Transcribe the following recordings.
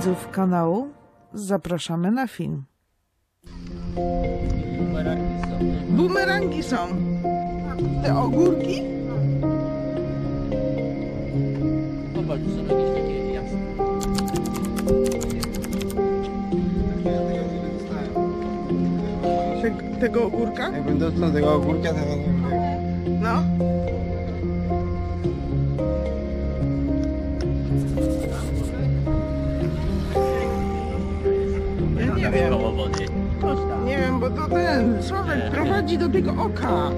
widzów kanału zapraszamy na film. Bumerangi są. Te ogórki? Zobacz, są jakieś takie jasne. Tego ogórka? Jak będę dostał tego ogórka, to No. Ja nie wiem. Koło wody. Nie wiem, bo to ten Sławek prowadzi do tego oka.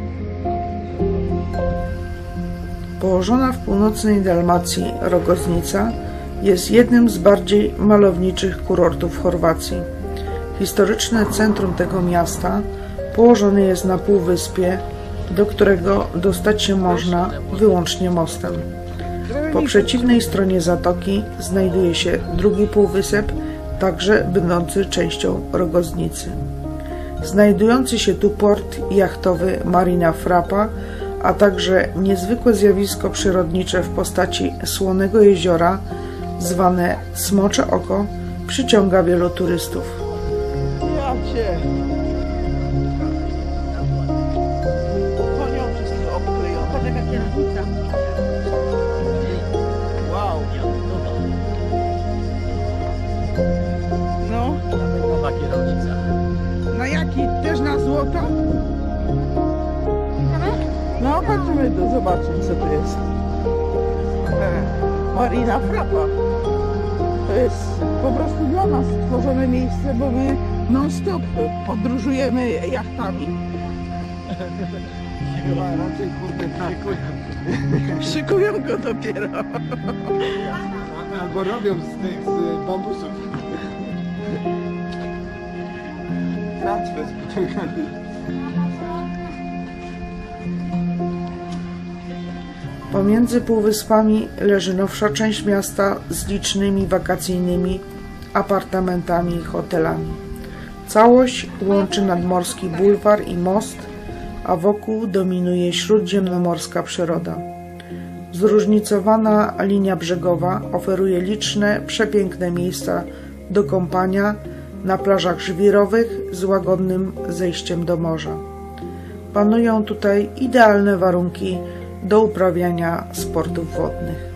Położona w północnej Dalmacji Rogoznica jest jednym z bardziej malowniczych kurortów Chorwacji. Historyczne centrum tego miasta położone jest na półwyspie, do którego dostać się można wyłącznie mostem. Po przeciwnej stronie zatoki znajduje się drugi półwysep, także będący częścią Rogoznicy. Znajdujący się tu port jachtowy Marina Frapa, a także niezwykłe zjawisko przyrodnicze w postaci słonego jeziora, zwane Smocze Oko, przyciąga wielu turystów. Ja cię. Konią wszystko obklejone. Patrz jaka kierownica. Wow. No. Nowa kierownica. Na jaki? Też na złoto? No, patrzymy to, zobaczyć co to jest. Marina Frapa. To jest po prostu dla nas stworzone miejsce, bo my non-stop podróżujemy jachtami. chyba raczej kurde Szykują go dopiero. albo robią z tych z bambusów. Tratwę z pociągami. Pomiędzy półwyspami leży nowsza część miasta z licznymi wakacyjnymi apartamentami i hotelami. Całość łączy nadmorski bulwar i most, a wokół dominuje śródziemnomorska przyroda. Zróżnicowana linia brzegowa oferuje liczne, przepiękne miejsca do kąpania na plażach żwirowych z łagodnym zejściem do morza. Panują tutaj idealne warunki do uprawiania sportów wodnych.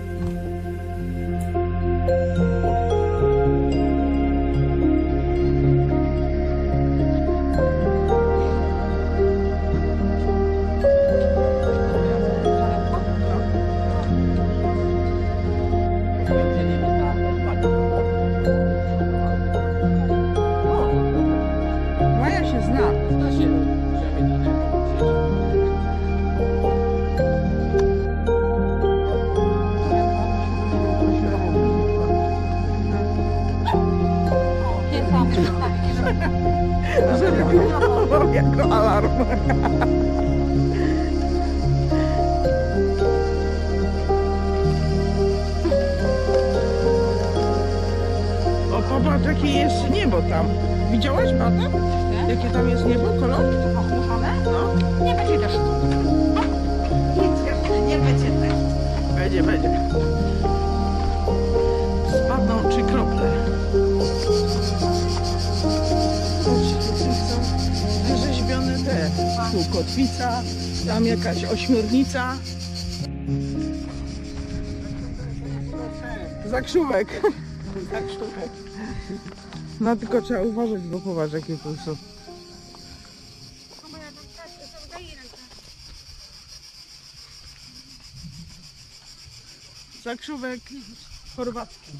Maja się zna. Żeby pilnował jako alarm. O, popatrz jakie jest niebo tam. Widziałaś, Bata? Jakie tam jest niebo, kolor? Pochmurzone? No, Nie będzie deszczu. Nic jeszcze nie będzie deszczu. będzie, będzie. Spadną 3 krople. Wyrzeźbione te. Tu kotwica, tam jakaś ośmiornica. Zakrzówek. Zakrzówek. No tylko trzeba uważać, bo popatrz jakie tu są. Zakrzówek chorwacki.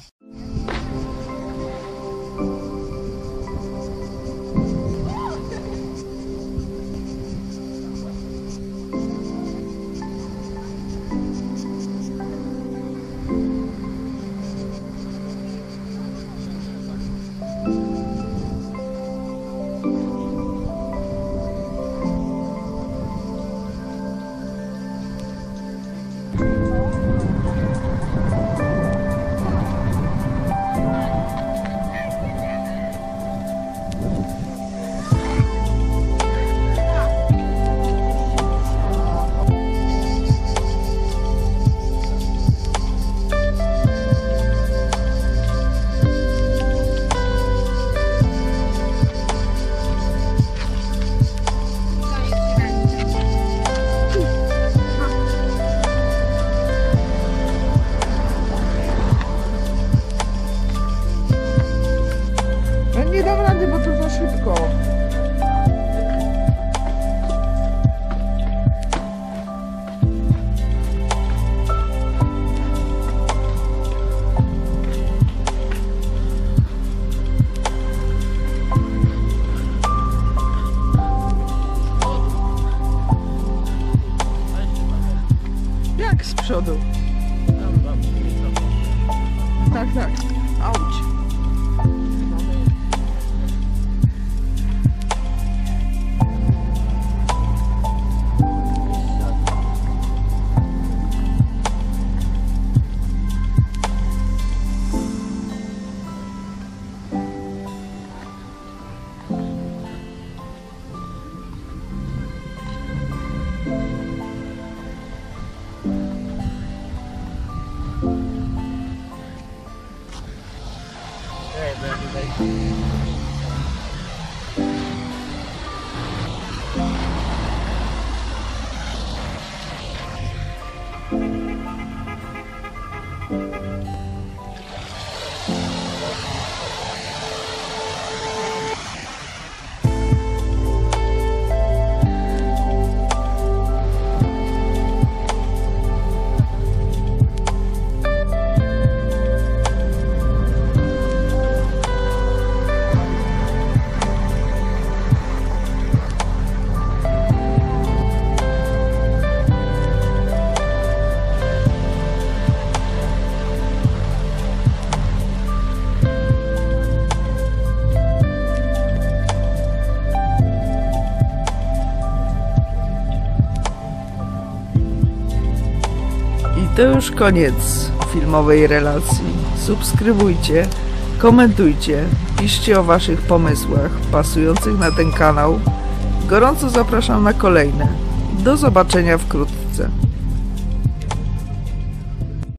przodu. Tam, Tak, tak. Auć. Ej, bo ja tutaj... I to już koniec filmowej relacji. Subskrybujcie, komentujcie, piszcie o waszych pomysłach pasujących na ten kanał. Gorąco zapraszam na kolejne. Do zobaczenia wkrótce.